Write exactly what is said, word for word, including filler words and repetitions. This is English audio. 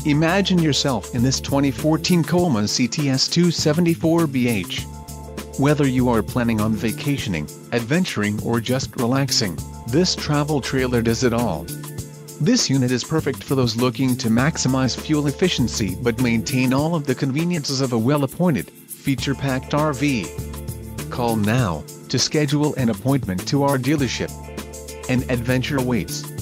Imagine yourself in this twenty fourteen Coleman C T S two seventy-four B H. Whether you are planning on vacationing, adventuring or just relaxing, this travel trailer does it all. This unit is perfect for those looking to maximize fuel efficiency but maintain all of the conveniences of a well-appointed, feature-packed R V. Call now to schedule an appointment to our dealership. An adventure awaits.